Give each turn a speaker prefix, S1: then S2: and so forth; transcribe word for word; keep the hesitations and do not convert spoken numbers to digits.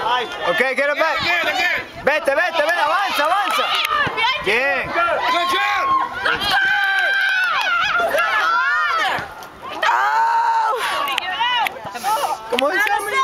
S1: Ok, get it back. Vete, vete, vete, avanza, avanza. Bien. ¿Cómo dice?